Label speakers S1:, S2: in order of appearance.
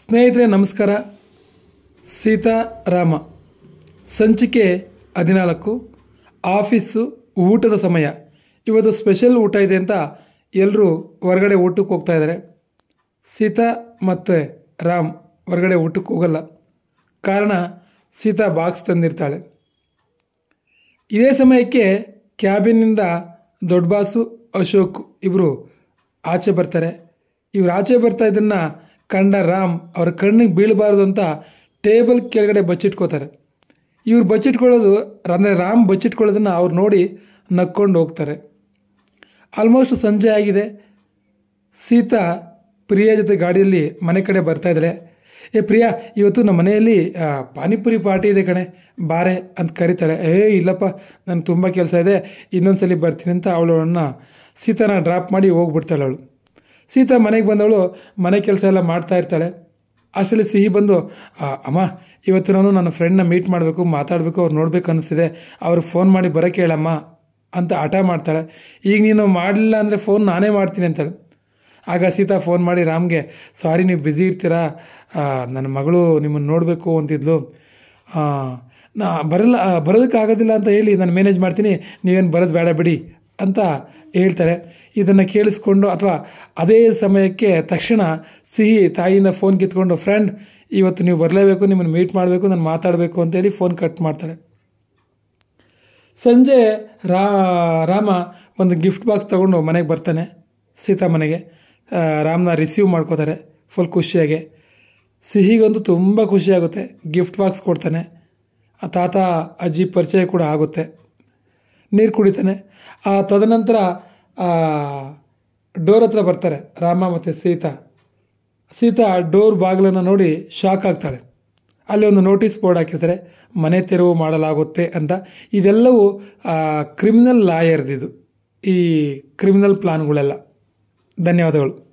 S1: ಸ್ನೇಹಿತರೆ ನಮಸ್ಕಾರ. ಸೀತಾರಾಮ ಸಂಚಿಕೆ 14 ಆಫೀಸು ಊಟದ ಸಮಯ. ಇವತ್ತು ಸ್ಪೆಷಲ್ ಊಟ ಇದೆ ಅಂತ ಎಲ್ಲರೂ ಹೊರಗಡೆ ಊಟಕ್ಕೆ ಹೋಗ್ತಾ ಇದ್ದಾರೆ. ಸೀತಾ ಮತ್ತು ರಾಮ್ ಹೊರಗಡೆ ಊಟಕ್ಕೆ ಹೋಗಲ್ಲ. ಕಾರಣ ಸೀತಾ ಬಾಕ್ಸ್ ತಂದಿರ್ತಾಳೆ. ಇದೇ ಸಮಯಕ್ಕೆ ಕ್ಯಾಬಿನಿಂದ ದೊಡ್ಡ ಬಾಸು ಅಶೋಕ್ ಇಬ್ಬರು ಆಚೆ ಬರ್ತಾರೆ. ಇವ್ರು ಆಚೆ ಬರ್ತಾ ಇದನ್ನು ಕಂಡ ರಾಮ್ ಅವ್ರ ಕಣ್ಣಿಗೆ ಬೀಳಬಾರ್ದು ಅಂತ ಟೇಬಲ್ ಕೆಳಗಡೆ ಬಚ್ಚಿಟ್ಕೋತಾರೆ. ಇವ್ರು ಬಚ್ಚಿಟ್ಕೊಳ್ಳೋದು ಅಂದರೆ ರಾಮ್ ಬಚ್ಚಿಟ್ಕೊಳ್ಳೋದನ್ನು ಅವ್ರು ನೋಡಿ ನಕ್ಕೊಂಡು ಹೋಗ್ತಾರೆ. ಆಲ್ಮೋಸ್ಟ್ ಸಂಜೆ ಆಗಿದೆ. ಸೀತಾ ಪ್ರಿಯಾ ಜೊತೆ ಗಾಡಿಯಲ್ಲಿ ಮನೆ ಕಡೆ ಬರ್ತಾ ಇದ್ದಾಳೆ. ಪ್ರಿಯಾ, ಇವತ್ತು ನಮ್ಮ ಮನೆಯಲ್ಲಿ ಪಾನಿಪುರಿ ಪಾರ್ಟಿ ಇದೆ ಕಣೆ, ಬಾರೆ ಅಂತ ಕರೀತಾಳೆ. ಇಲ್ಲಪ್ಪ, ನನಗೆ ತುಂಬ ಕೆಲಸ ಇದೆ, ಇನ್ನೊಂದ್ಸಲಿ ಬರ್ತೀನಿ ಅಂತ ಅವಳನ್ನ ಸೀತಾನ ಡ್ರಾಪ್ ಮಾಡಿ ಹೋಗ್ಬಿಡ್ತಾಳೆ. ಅವಳು ಸೀತಾ ಮನೆಗೆ ಬಂದವಳು ಮನೆ ಕೆಲಸ ಎಲ್ಲ ಮಾಡ್ತಾ ಇರ್ತಾಳೆ. ಅಷ್ಟರಲ್ಲಿ ಸಿಹಿ ಬಂದು, ಅಮ್ಮ ಇವತ್ತು ನಾನು ನನ್ನ ಫ್ರೆಂಡ್ನ ಮೀಟ್ ಮಾಡಬೇಕು, ಮಾತಾಡಬೇಕು, ಅವ್ರು ನೋಡ್ಬೇಕು ಅನ್ನಿಸ್ತಿದೆ, ಅವ್ರಿಗೆ ಫೋನ್ ಮಾಡಿ ಬರೋಕ್ಕೆ ಹೇಳಮ್ಮ ಅಂತ ಹಠ ಮಾಡ್ತಾಳೆ. ಈಗ ನೀನು ಮಾಡಲಿಲ್ಲ ಅಂದರೆ ಫೋನ್ ನಾನೇ ಮಾಡ್ತೀನಿ ಅಂತಾಳೆ. ಆಗ ಸೀತಾ ಫೋನ್ ಮಾಡಿ ರಾಮ್ಗೆ, ಸಾರಿ ನೀವು ಬ್ಯುಸಿ ಇರ್ತೀರಾ, ನನ್ನ ಮಗಳು ನಿಮ್ಮನ್ನು ನೋಡಬೇಕು ಅಂತಿದ್ಲು, ನಾ ಬರೋದಕ್ಕಾಗೋದಿಲ್ಲ ಅಂತ ಹೇಳಿ ನಾನು ಮ್ಯಾನೇಜ್ ಮಾಡ್ತೀನಿ, ನೀವೇನು ಬರೋದು ಬೇಡ ಬಿಡಿ ಅಂತ ಹೇಳ್ತಾಳೆ. ಇದನ್ನು ಕೇಳಿಸ್ಕೊಂಡು ಅಥವಾ ಅದೇ ಸಮಯಕ್ಕೆ ತಕ್ಷಣ ಸಿಹಿ ತಾಯಿಯಿಂದ ಫೋನ್ ಕಿತ್ಕೊಂಡು, ಫ್ರೆಂಡ್ ಇವತ್ತು ನೀವು ಬರಲೇಬೇಕು, ನಿಮ್ಮನ್ನು ಮೀಟ್ ಮಾಡಬೇಕು, ನಾನು ಮಾತಾಡಬೇಕು ಅಂತೇಳಿ ಫೋನ್ ಕಟ್ ಮಾಡ್ತಾಳೆ. ಸಂಜೆ ರಾಮ ಒಂದು ಗಿಫ್ಟ್ ಬಾಕ್ಸ್ ತೊಗೊಂಡು ಮನೆಗೆ ಬರ್ತಾನೆ. ಸೀತಾ ಮನೆಗೆ ರಾಮ್ನ ರಿಸೀವ್ ಮಾಡ್ಕೋತಾರೆ ಫುಲ್ ಖುಷಿಯಾಗಿ. ಸಿಹಿಗಂತೂ ತುಂಬ ಖುಷಿಯಾಗುತ್ತೆ. ಗಿಫ್ಟ್ ಬಾಕ್ಸ್ ಕೊಡ್ತಾನೆ. ಆ ತಾತ ಅಜ್ಜಿ ಪರಿಚಯ ಕೂಡ ಆಗುತ್ತೆ. ನೀರು ಕುಡಿತಾನೆ. ತದನಂತರ ಡೋರ್ ಹತ್ರ ಬರ್ತಾರೆ ರಾಮ ಮತ್ತು ಸೀತಾ. ಸೀತಾ ಡೋರ್ ಬಾಗಿಲನ್ನು ನೋಡಿ ಶಾಕ್ ಆಗ್ತಾಳೆ. ಅಲ್ಲಿ ಒಂದು ನೋಟಿಸ್ ಬೋರ್ಡ್ ಹಾಕಿರ್ತಾರೆ, ಮನೆ ತೆರವು ಮಾಡಲಾಗುತ್ತೆ ಅಂತ. ಇದೆಲ್ಲವೂ ಕ್ರಿಮಿನಲ್ ಲಾಯರ್ದಿದು, ಈ ಕ್ರಿಮಿನಲ್ ಪ್ಲಾನ್ಗಳೆಲ್ಲ. ಧನ್ಯವಾದಗಳು.